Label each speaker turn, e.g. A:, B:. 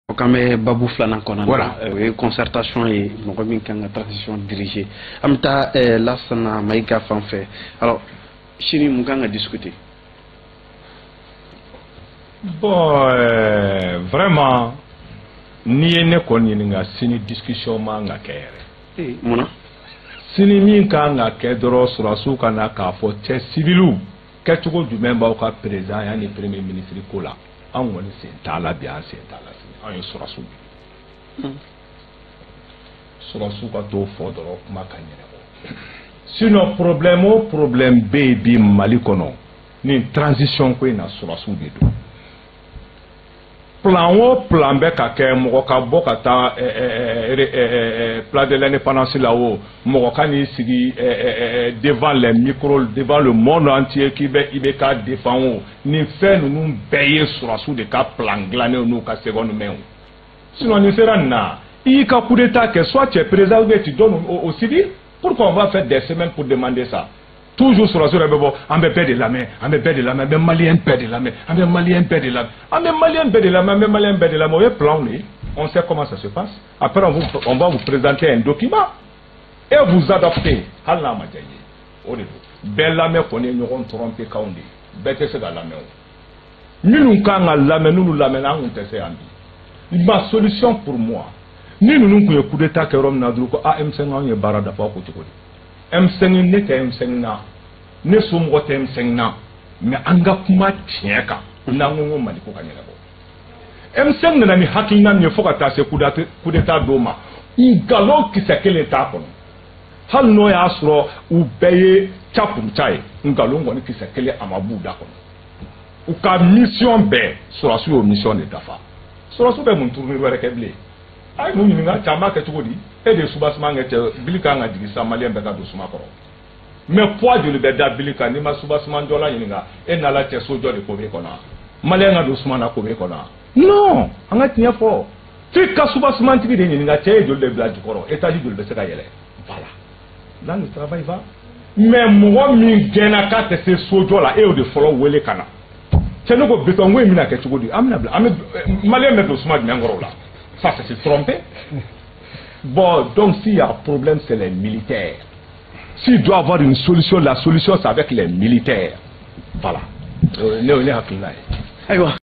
A: Quand même Babou Flanan Konan,
B: voilà.
A: Concertation et la transition dirigée. Amta Lassana Maïka Fanfé. Alors, Chini Muganga discuter.
B: Bon, vraiment, ni ne koni nga sini discussion ma nga kere.
A: Mona.
B: Sini min ka nga kedro surasu kana ka fo te civilu. Ketugo du memba ka président ya ni premier ministre ko la. An woni se tala bien se tala. An surasu. Surasu ka to fo doro kuma ka nyere. Sinon problème baby Mali kono. Ni transition ko na surasu de do. Plan bɛ ka kɛ mɔgɔ ka bɔ ka taa plan de l'indépendance la o mɔgɔ ka n'i sigi devant les micros devant le monde entier k'i bɛ ka défend o nin fɛn ninnu bɛɛ ye sɔrɔsiw de ka plan dilannen n'u ka seconde main o sinon nin sera nin na i y'i ka coup d'état kɛ soit tu es président ou bien tu donnes au civil pourquoi on va faire des semaines pour demander ça. Toujours sur la sur bon, on me perd de la main, on me perd de la main, même malien perd de la main, même malien perd de la main, même malien perd de la main, même malien perd de la main. On sait comment ça se passe. Après, on va vous présenter un document et vous adapter. Allah m'a dit, belle la main qu'on est, nous avons trompé quand on dit, bête c'est dans la main. Nous quand la main, nous la main, on te sait en ma solution pour moi. Nous nous coup d'état que Rome n'a dit que AM5 ans est barada pas côté. M5 ne tɛ M5 na ne somɔgɔ tɛ M5 na mais an ka kuma tiɲɛ kan n'an ko Mali ko ka ɲɛnabɔ M5 nana ni hakilina min ye fo ka taa se coup d'état dɔw ma nkalon kisɛ kelen t'a kɔnɔ hali n'o y'a sɔrɔ u bɛɛ ye cakuruca ye nkalon kɔni kisɛ kelen a ma b'u da kɔnɔ u ka mission bɛɛ sɔrɔsiw y'o mission de dafa sɔrɔsiw bɛ mun tournée wɛrɛ kɛ bilen a ye mun ɲininka caman kɛ cogo di et de soubassement que Bilika a dit ça malien beka do suma koro mais poids de beda Bilika ni ma soubassement dola yinga et na la te sojo de kobe kona malien a do suma na kobe kona non anga tinya fo fi ka soubassement ti de yinga te de le blage koro état di de beka yele voilà là le travail va mais moi mi gena ka te se sojo la e o de follow wele kana te no go beton we mi na ke chugodi amna malien me do suma de ngoro la ça c'est trompé. Bon, donc s'il y a un problème, c'est les militaires. S'il doit y avoir une solution, la solution c'est avec les militaires. Voilà.